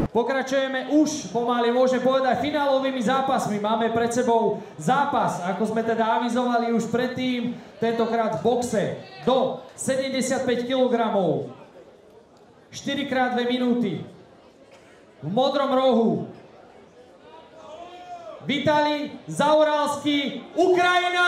Pokračujeme už pomaly, môžem povedať, finálovými zápasmi. Máme pred sebou zápas, ako sme teda avizovali už predtým, tentokrát v boxe do 75 kg. 4x2 minúty. V modrom rohu Vitalij Zauralský, Ukrajina!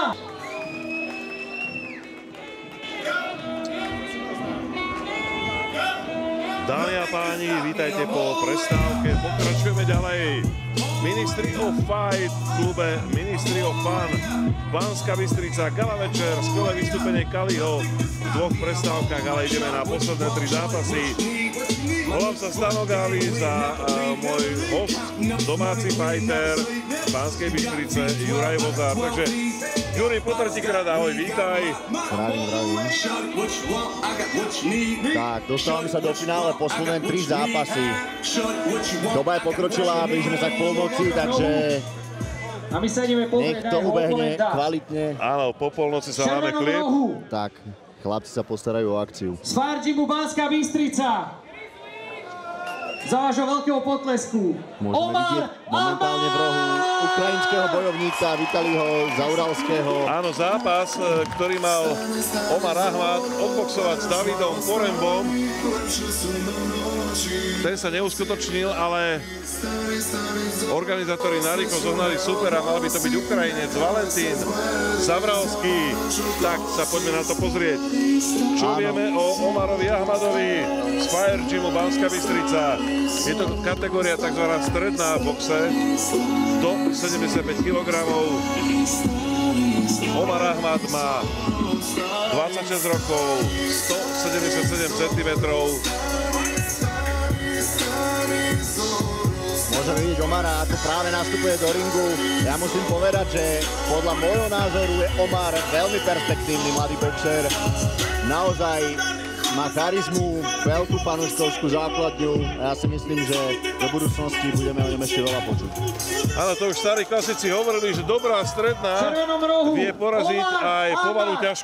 Dámy a páni, vítajte po prestávke. Pokračujeme ďalej. Ministry of Fight v klube Ministry of Fun. Banská Bystrica, gala večer, skvelé vystúpenie Kaliho v dvoch prestávkach, ale ideme na posledné 3 zápasy. Volám sa Stano Gális a môj host, domáci fighter z Banskej Bystrice, Juraj Vozár. Takže Juri, po tretíkrát ahoj, vítaj. Zdravím. Tak, dostávame sa do finále, posledné 3 zápasy. Doba je pokročila, blížime sa k polnoci, takže nech to ubehne kvalitne. Áno, po polnoci sa máme klip. Tak, chlapci sa postarajú o akciu. Z Fargimu Banská Bystrica. Za vášho veľkého potlesku. Môžeme vidieť momentálne v rohu ukrajinského bojovníka Vitaliho Zauralského. Áno, zápas, ktorý mal Omar Ahmad odboxovať s Davidom Porembom. Ten sa neuskutočnil, ale organizátori narýchlo zohnali supera, mal by to byť Ukrajinec Valentín Zavralský. Tak sa poďme na to pozrieť. Čo vieme o Omarovi Ahmadovi z Fire Gymu Banská Bystrica? Je to kategória tzv. Stredná v boxe do 75 kg. Omar Ahmad má 26 rokov, 177 cm. Môžeme vidieť Omara, ako práve nastupuje do ringu. Ja musím povedať, že podľa môjho názoru je Omar veľmi perspektívny mladý boxer. Naozaj má charizmu, veľkú fanúškovskú základňu a ja si myslím, že do budúcnosti budeme o ňom ešte veľa počuť. Ale to už starí klasici hovorili, že dobrá stredná vie poraziť aj povalu ťažkú.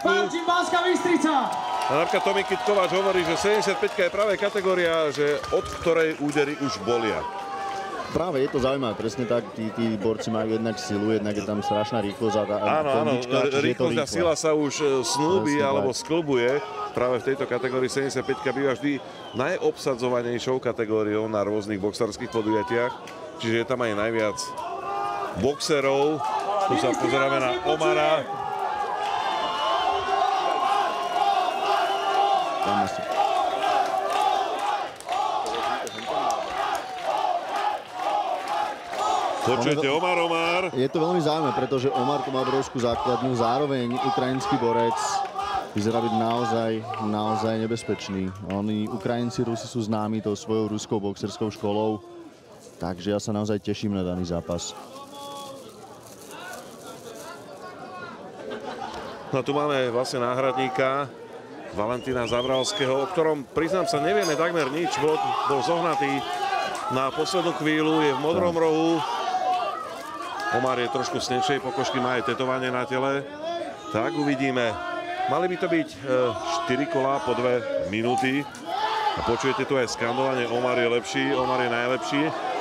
A napríklad Tomi Kytkováč hovorí, že 75 je práve kategória, že od ktorej údery už bolia. Práve je to zaujímavé, presne tak, tí borci majú jednak silu, jednak je tam strašná rýchlosť a áno, rýchlosť a sila sa už snúbi alebo sklbuje. Práve v tejto kategórii 75 býva vždy najobsadzovanejšou kategóriou na rôznych boxerských podujatiach, čiže je tam aj najviac boxerov. Tu sa pozeráme na Omara. Počujete Omar. Je to veľmi zaujímavé, pretože Omar to má obrovskú základňu, zároveň ukrajinský borec vyzerá byť naozaj nebezpečný. Oni, Ukrajinci, Rusi sú známi tou svojou ruskou boxerskou školou, takže ja sa naozaj teším na daný zápas. No tu máme vlastne náhradníka Valentína Zavralského, o ktorom, priznám sa, nevieme takmer nič. Bol zohnatý na poslednú chvíľu, je v modrom rohu. Omar je trošku snečej pokožky, má aj tetovanie na tele. Tak uvidíme. Mali by to byť 4 kolá po 2 minúty. A počujete tu aj skandovanie Omar je lepší, Omar je najlepší.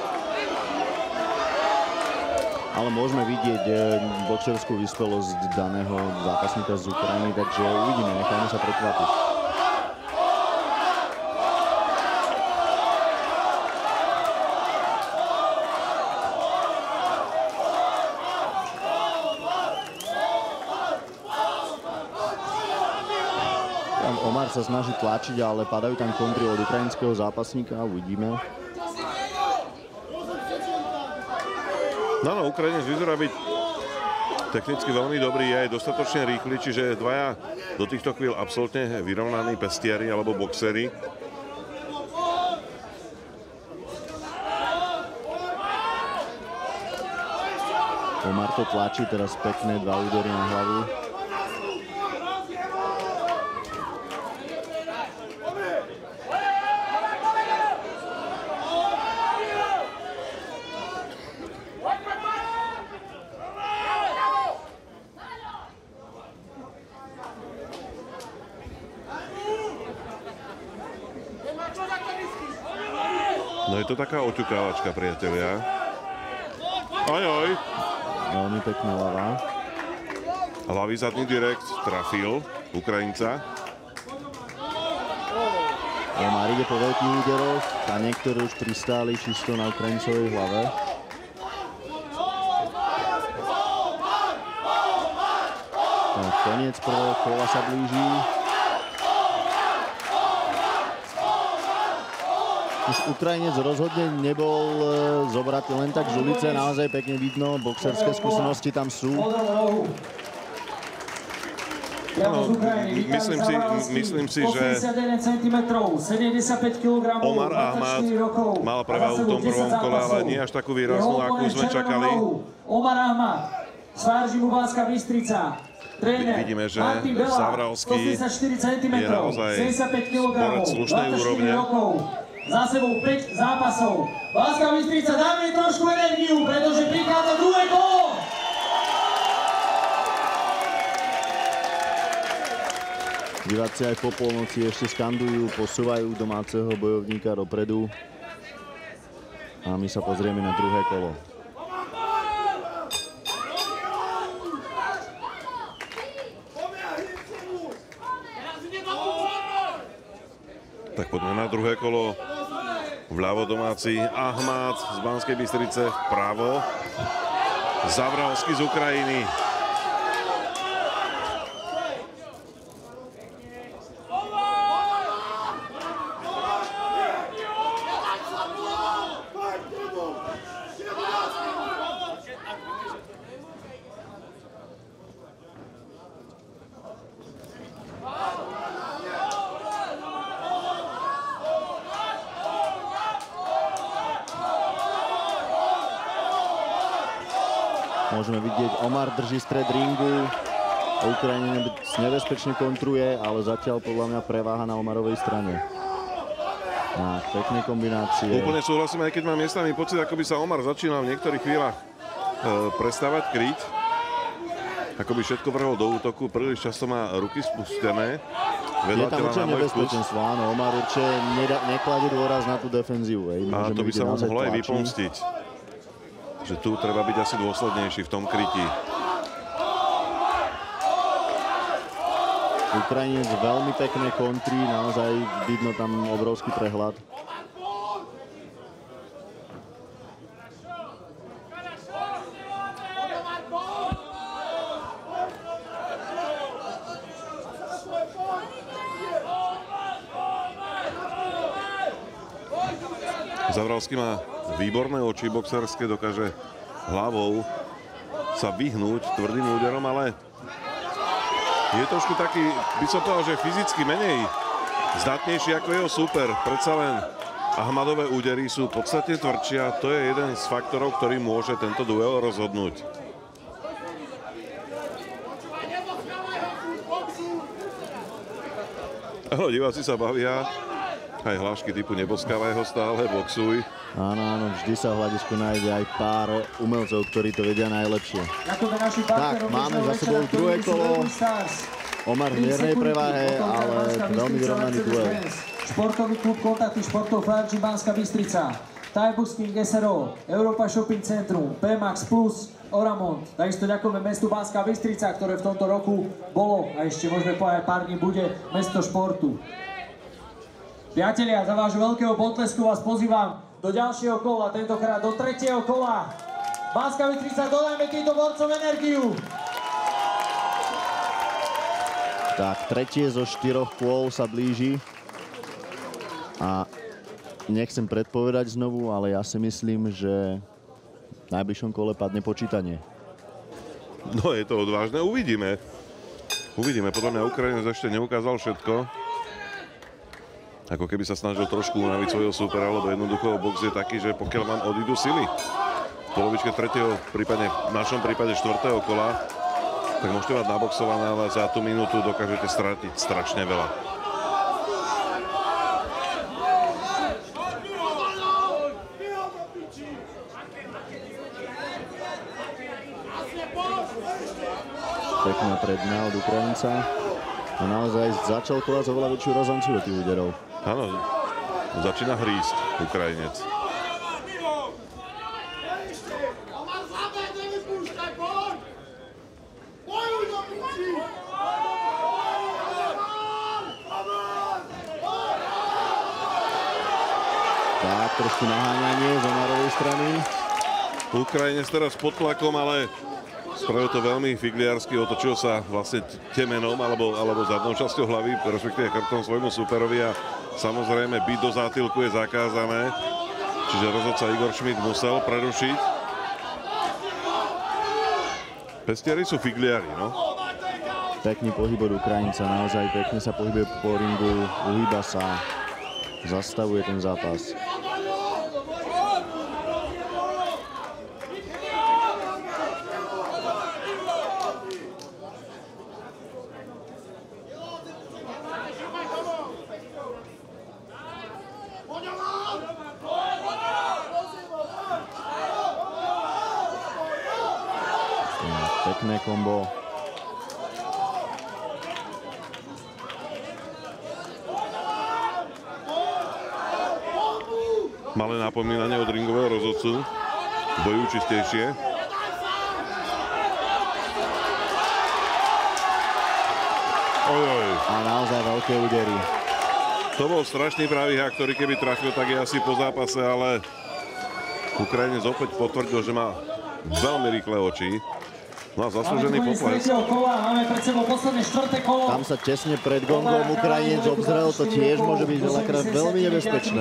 Ale môžeme vidieť boxerskú vyspelosť daného zápasníka z Ukrajiny, takže uvidíme, nechajme sa prekvapiť. Omar sa snaží tlačiť, ale padajú tam kontry od ukrajinského zápasníka, uvidíme. No, Ukrajinec vyzerá byť technicky veľmi dobrý, je aj dostatočne rýchly, čiže dvaja do týchto chvíľ absolútne vyrovnaní pestiari alebo boxery. Omar to tlačí, teraz pekné 2 údery na hlavu. No je to taká oťukávačka, priatelia. Ojoj. Veľmi pekná ľava. Hlavý zadný direkt trafil Ukrajinca. Omar ide po veľkých úderoch a niektorí už pristáli čisto na Ukrajincovej hlave. Koniec prvého kola sa blíži. Už Ukrajinec rozhodne nebol zobratý len tak z ulice, naozaj pekne vidno, boxerské skúsenosti tam sú. Áno, myslím si, že Omar Ahmad mal prevahu v tom prvom kole, ale nie až takú výraznú, akú sme čakali. Omar Ahmad, Svaržimu Banská Bystrica. Vidíme, že Zavralský je naozaj sporec slušnej úrovne. Za sebou 5 zápasov. Banská Bystrica, dáme trošku energiu, pretože prichádza druhé kolo. Diváci aj po polnoci ešte skandujú, posúvajú domáceho bojovníka dopredu. A my sa pozrieme na druhé kolo. Tak poďme na druhé kolo. Vľavo domáci Ahmad z Banskej Bystrice, vpravo Zavralský z Ukrajiny. Môžeme vidieť, Omar drží stred ringu. Ukrajina nebezpečne kontruje, ale zatiaľ podľa mňa preváha na Omarovej strane. Pekné kombinácie. Úplne súhlasím, aj keď mám miestami pocit, ako by sa Omar začínal v niektorých chvíľach prestávať kryť. Ako by všetko vrhol do útoku, príliš často má ruky spustené. Je tam určite nebezpečenstvo, áno. Omar určite nekladie dôraz na tú defenzívu. A to by sa mohlo aj vypomstiť. Že tu treba byť asi dôslednejší v tom krytí. Ukrajinec veľmi pekné kontry, naozaj vidno tam obrovský prehľad. Zavralský má výborné oči boxerské, dokáže hlavou sa vyhnúť tvrdým úderom, ale je trošku taký, by som povedal, že fyzicky menej zdatnejší ako jeho súper. Predsa len Ahmadové údery sú podstatne tvrdšie a to je jeden z faktorov, ktorý môže tento duel rozhodnúť. Áno, diváci sa bavia. Aj hlášky typu neboskávaj ho stále, boxuj. Áno, vždy sa v hľadisku nájde aj pár umelcov, ktorí to vedia najlepšie. Tak, máme za sebou druhé kolo. Omar v miernej preváhe, ale veľmi vyrovnaný duel. Športový klub Kontakty športov Svaržim Banská Bystrica, Thai Box King SRO, Europa Shopping Centrum, PMAX Plus, Oramont. Takisto ďakujeme mestu Banská Bystrica, ktoré v tomto roku bolo a ešte môžeme povedať pár dní bude mesto športu. Priatelia, za vášho veľkého potlesku vás pozývam do ďalšieho kola, tentokrát do tretieho kola. Banská Bystrica, dodajme týmto borcom energiu. Tak, tretie zo 4 kôl sa blíži. A nechcem predpovedať znovu, ale ja si myslím, že v najbližšom kole padne počítanie. No, je to odvážne, uvidíme. Uvidíme, podľa mňa Ukrajinec ešte neukázal všetko. Ako keby sa snažil trošku unaviť svojho súpera, lebo jednoducho box je taký, že pokiaľ vám odídu sily v polovičke tretieho, prípadne v našom prípade 4. kola, tak môžete mať naboxované, ale za tú minútu dokážete stratiť strašne veľa. Pekná predná od Ukrajinca. A naozaj začal kolať oveľa väčšiu razanciu do tých úderov. Áno, začína hrísť Ukrajinec. Tak, trošku naháňanie z Omarovej strany. Ukrajinec teraz pod tlakom, ale spravil to veľmi figliarsky, otočil sa vlastne temenom alebo zadnou časťou hlavy, respektíve chrbtom svojmu superovi a samozrejme byť do zátylku je zakázané. Čiže rozhodca Igor Šmíd musel prerušiť. Pestiari sú figliari, no. Pekný pohyb od Ukrajinca, naozaj pekne sa pohybuje po ringu, uhýba sa, zastavuje ten zápas. Pekné kombo. Malé napomínanie od ringového rozhodcu. Bojujú čistejšie. Ojoj. A naozaj veľké údery. To bol strašný pravý hák, ktorý keby trafil, tak je asi po zápase, ale Ukrajinec opäť potvrdil, že má veľmi rýchle oči. No a zaslúžený potlesk. Máme pred sebou posledné štvrté kolo. Tam sa tesne pred gongom Ukrajinec obzrel, to tiež môže byť veľakrát veľmi nebezpečné.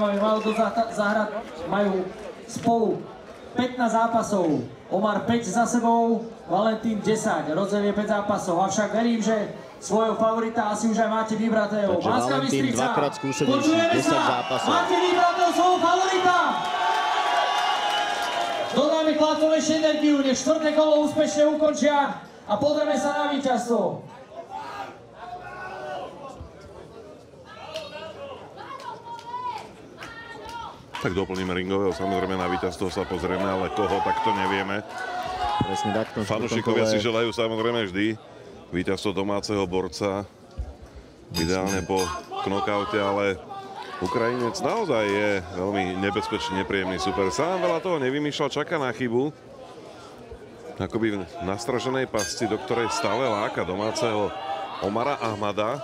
Majú spolu 15 zápasov. Omar 5 za sebou, Valentín 10. Rozdiel je 5 zápasov. Avšak verím, že svojho favorita asi už aj máte vybratého. Takže Valentín dvakrát skúsenejší, 10 zápasov. Máte vybratého svojho favorita. Dodáme chlapcom ešte energiu, nech štvrté kolo úspešne ukončia a pozrieme sa na víťazstvo. Tak doplníme ringového, samozrejme na víťazstvo sa pozrieme, ale koho, tak to nevieme. Presne tak. Fanúšikovia si želajú samozrejme vždy víťazstvo domáceho borca. Ideálne po knockoute, ale Ukrajinec naozaj je veľmi nebezpečný, nepríjemný super. Sám veľa toho nevymýšľal, čaká na chybu. Akoby v nastraženej pasci, do ktorej stále láka domáceho Omara Ahmada.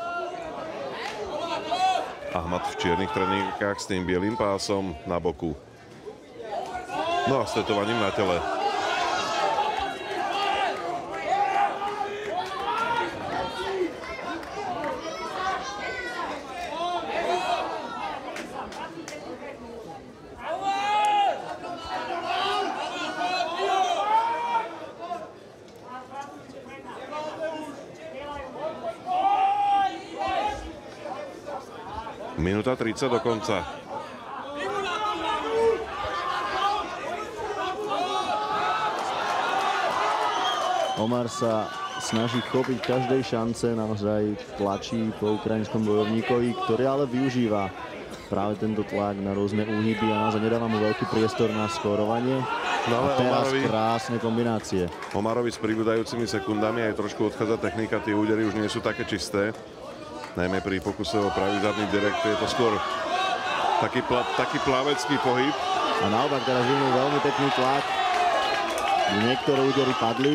Ahmad v čiernych treníkach s tým bielým pásom na boku. No a s tetovaním na tele. Minúta 30 do konca. Omar sa snaží chopiť každej šance, naozaj tlačí po ukrajinskom bojovníkovi, ktorý ale využíva práve tento tlak na rôzne úhyby a naozaj nedáva mu veľký priestor na skórovanie. No a teraz krásne kombinácie. Omarovi s pribúdajúcimi sekundami aj trošku odchádza technika, tie údery už nie sú také čisté. Najmä pri pokuse o pravý zadný direkt je to skôr taký plavecký pohyb. A naopak teraz vyvinul veľmi pekný tlak. Niektoré údery padli.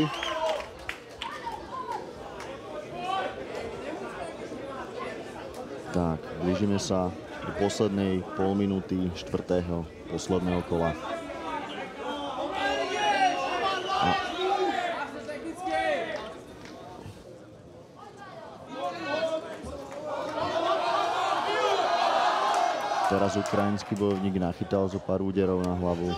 Tak, blížime sa do poslednej polminúty štvrtého posledného kola. Teraz ukrajinský bojovník nachytal zo pár úderov na hlavu.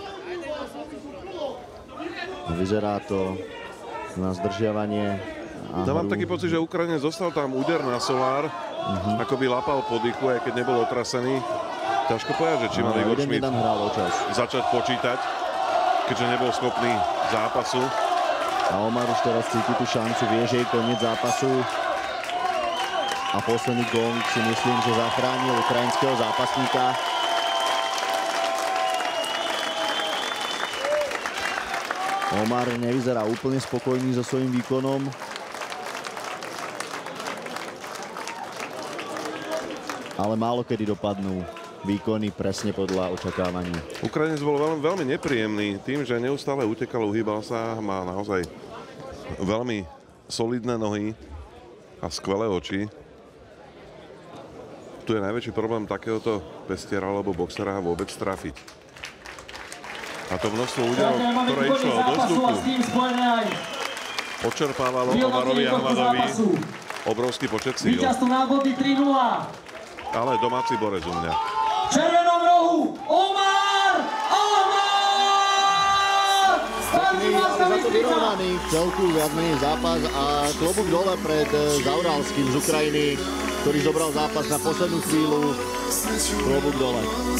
Vyzerá to na zdržiavanie. Ja mám taký pocit, že Ukrajinec zostal tam úder na solár, ako by lapal po dychu, aj keď nebol otrasený. Ťažko povedať, že či mal Igor Šmíd začať počítať, keďže nebol schopný zápasu. A Omar už teraz cíti tú šancu, vie, že je koniec zápasu. A posledný gong si myslím, že zachránil ukrajinského zápasníka. Omar nevyzerá úplne spokojný so svojím výkonom. Ale málo kedy dopadnú výkony presne podľa očakávaní. Ukrajinec bol veľmi nepríjemný tým, že neustále utekal, uhýbal sa, má naozaj veľmi solidné nohy a skvelé oči. Tu je najväčší problém takéhoto pestiera alebo boxera vôbec trafiť. A to množstvo úderov, ktoré išlo do vzduchu, odčerpávalo Omarovi Ahmadovi obrovský počet síl. Víťazstvo na body 3-0. Ale domáci borec u mňa. V červenom rohu Omar Ahmad! Za to vyrovnaný v celku viac menej zápas a klobúk dole pred Zauralským z Ukrajiny, ktorý zobral zápas na poslednú chvíľu. Klobúk dole.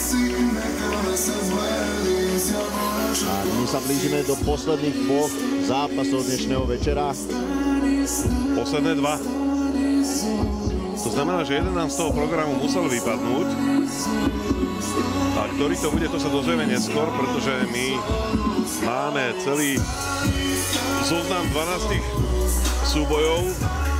A my sa blížime do posledných dvoch zápasov dnešného večera. Posledné dva. To znamená, že jeden nám z toho programu musel vypadnúť. A ktorý to bude, to sa dozvieme neskôr, pretože my máme celý zoznam 12 súbojov